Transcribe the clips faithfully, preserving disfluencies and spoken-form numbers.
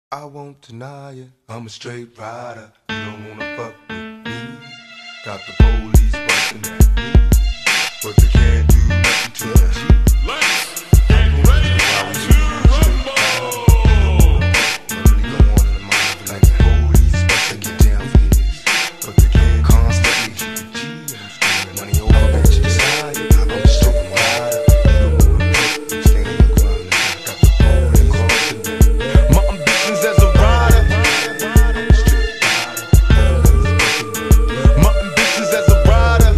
I won't deny it, I'm a straight rider. You don't wanna fuck with me. Got the police bustin' at me, but they can't do nothing to the G. Let's get ready to rumble. What really go on in the mind? Like the police bustin' get down for this, but they can't constantly shoot the G. I'm screaming money over at your side. I'm just open rider. You don't wanna fuck with me, stand your ground. Got the police bustin' at me. My ambitions as a rider. My ambitions as a rider.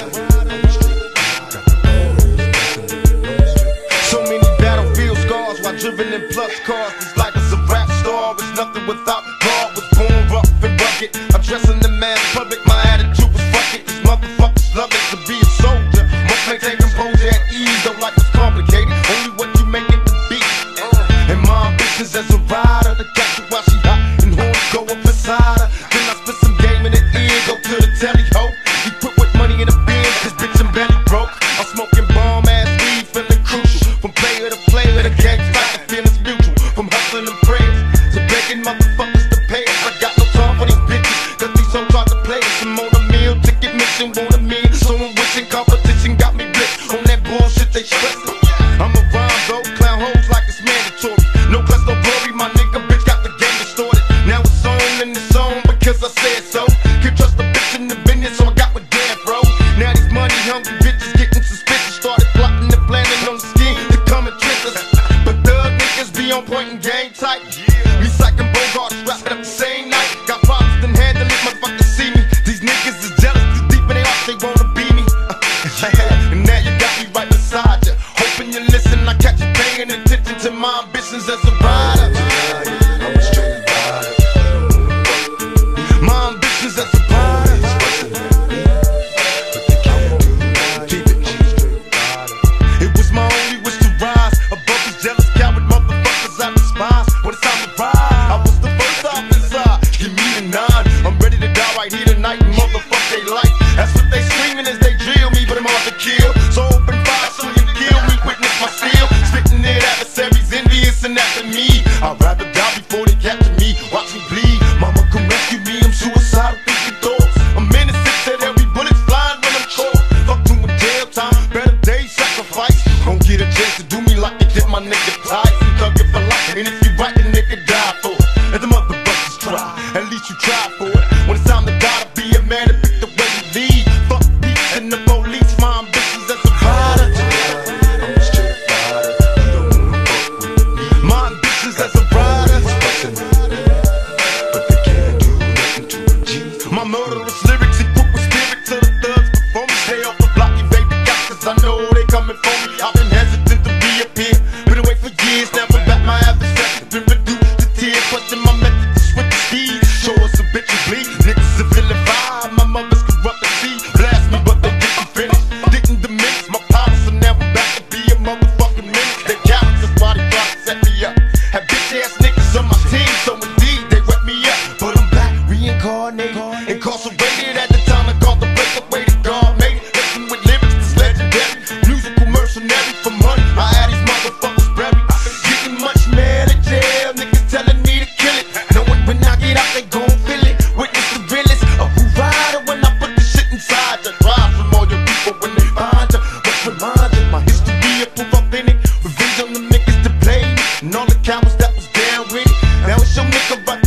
So many battlefield scars while driven in plus cars. It's like it's a rap star. It's nothing without God. Was born rough and rugged. Addressing the mass public. My attitude was fuck it. These motherfuckers love it to be a soldier. Must maintain composure at ease. Though life is complicated. Only what you make it to be. And my ambitions as a rider. To catch her while she hot and horns go up inside her. Then I spit some game in the ear. Go to the telly ho. He put with money in the bin. Cause bitch I'm belly broke. I'm smoking bomb ass weed. Feeling crucial. From player to player. The gang fight. The feelings mutual. From hustling and prayers to begging motherfuckers to pay us. I got no time for these bitches. Cause these so hard to play us. I'm on a meal. Ticket mission. Want a meal. So I'm wishing competition got me blitzed. On that bullshit they stressing. I'm a rhyme though. Clown hoes like it's mandatory. No class, no glory. My nigga bitch got the game distorted. Now it's on and it's on because I said so. Can't trust a bitch in the business, so I got with damn bro. Now these money hungry bitches getting suspicious. Started plotting and planning on the scheme to come and trick us. But thug niggas be on point and game tight. Me Psych and Bogart strapped up the same night. Got problems then handle it, motherfuckers see me. These niggas is jealous, too deep in their heart, they wanna be me. And now you got me right beside you. Hoping you listen, I catch you paying attention to my ambitions as a rider. I'm a straight rider. My ambitions as a rider. But they can't do nothing. Keep it G. It was my only wish to rise above these jealous coward motherfuckers I despise. When it's time to ride, I was the first off inside. Give me the nine. I'm ready to die right here tonight. Motherfuck they like. That's what they screaming as they drill me, but I'm hard to kill. So open fire so you kill me. Witness my steel. Spitting it adversaries envious and after me. I'd rather die before they capture me. Watch me bleed. Mama come rescue me. I'm suicidal thinking thoughts. I'm innocent that every bullet's flying when I'm caught. Fuck doing jail time. Better days sacrifice. Don't get a chance to do me like they did my nigga Tyson. Thug it for life. And if you right, the nigga die for it. And the motherfuckers try. At least you try for it. When it's time to die to be a man and pick the way you lead. Fuck beats and the police. My ambitions as a rider. I'm a straight rider. You don't wanna fuck with me. My ambitions as a rider. But they can't do nothing to a G. My murderous lyrics equip with spirit to the thugs before me. Stay off the block, evade the cops, cause I know they coming for me. I've been hesitant to reappear. Been away for years, never back my adversary. Been reduced to tears, clutching my method to switch the speed. Show us a bitch and bleed. Niggas are feeling vibe. My mother's corrupt and see. Blast me, but they didn't finish. Didn't diminish my power, so now I'm back to be a motherfucking menace. They cowards, that's why they try to set me up. Have bitch ass niggas on my team, so indeed they wet me up. But I'm back, reincarnated, incarcerated at the time I called the break away to God made it. Listen with lyrics that's legendary. Musical mercenary for money. I had these motherfuckers buried. Getting much mad at jail, niggas telling me to kill it. Knowing when I get out, they gon' feel it. Witness the realest of who rider when I put the shit inside you. Drive from all your people when they find you. Must remind you, my history of proof authentic. Revenge on the niggas to play me. And all the cowards that was down with it. Now it's your nigga right